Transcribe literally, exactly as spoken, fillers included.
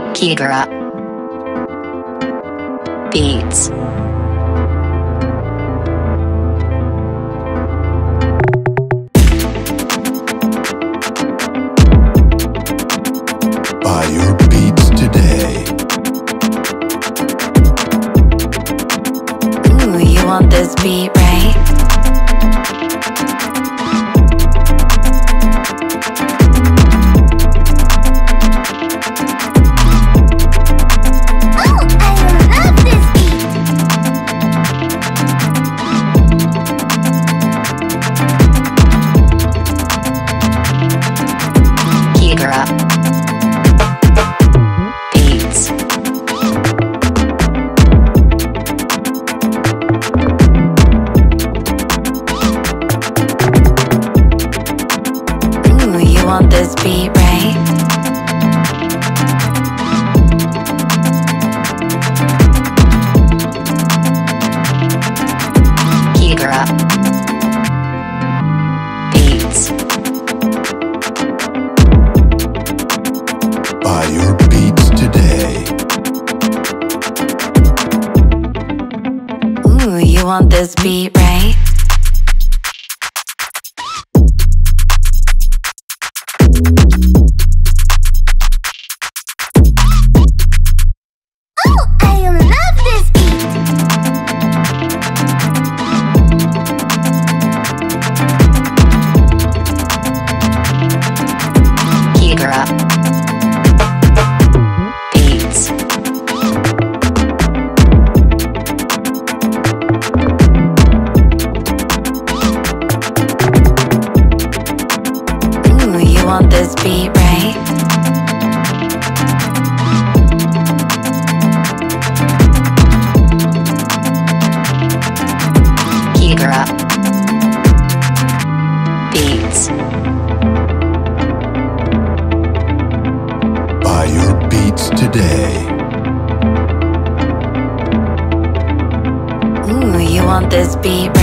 Kydra Beatz. Buy your beats today. Ooh, you want this beat, right? Kydra Beatz. Ooh, you want this beat, right? Kydra Beatz. Buy your beats today. Ooh, you want this beat, right? Oh, I love this beat. Kydra Beatz. Ooh, you want this beat, right? Kydra Beatz. Buy your beats today. Ooh, you want this beat,